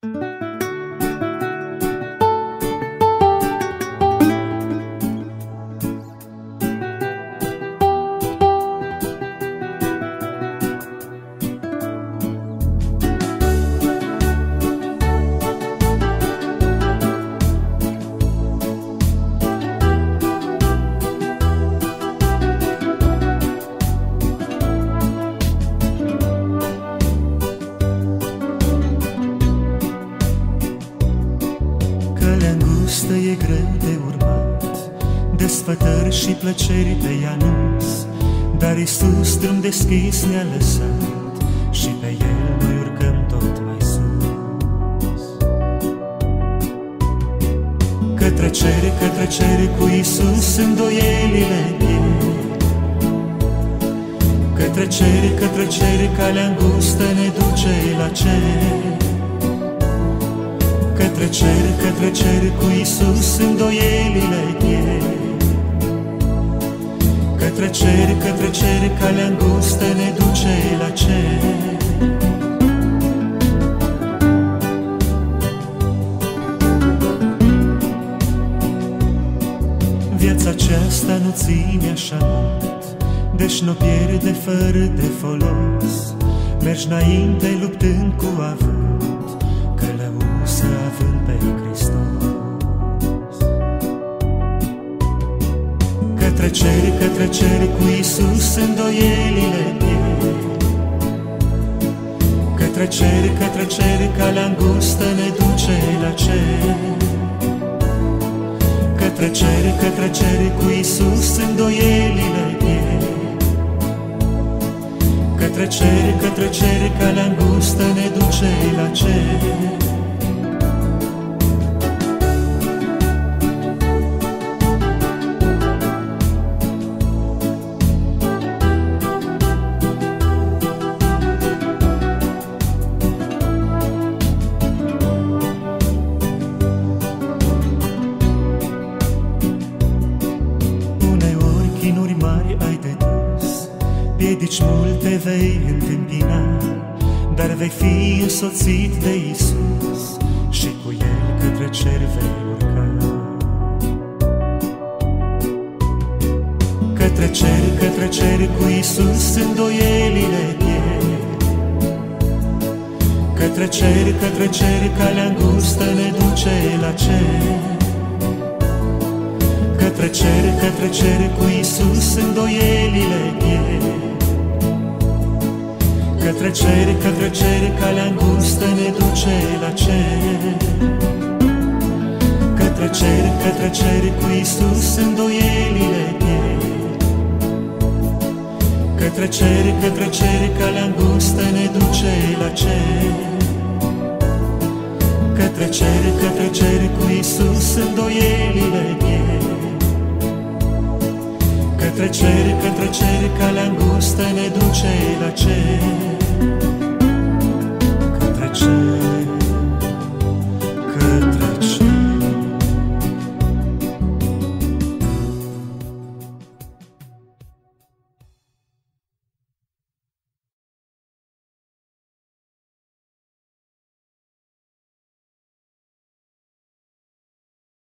E greu de urmat, desfătări și plăceri pe anunț, dar Iisus drum deschis ne-a lăsat și pe El noi urcăm tot mai sus. Către cer cu Iisus îndoielile pierd. Către cer, calea îngustă ne duce la cer. Către cer cu Iisus îndoielile pierd. Către cer, calea îngustă ne duce la cer. Viața aceasta nu ține așa mult, deci n-o pierde fără de folos. Mergi înainte luptând cu avânt, călăuză având pe Hristos. Către cer cu Iisus îndoielile pierd. Către cer, calea îngustă ne duce la cer. Către cer cu Iisus îndoielile pierd. Către cer, calea îngustă ne duce la cer. Chinuri mari ai de dus, piedici multe vei întâmpina, dar vei fi însoțit de Iisus și cu El către cer vei urca. Către cer cu Iisus îndoielile pierd. Către cer, calea îngustă ne duce la cer. Către cer cu Iisus îndoielile pierd. Către cer, calea îngustă ne duce la cer. Către cer cu Iisus îndoielile pierd. Către cer, calea îngustă ne duce la cer. Către cer cu Iisus îndoielile pierd. Către cer, calea îngustă ne duce la cer.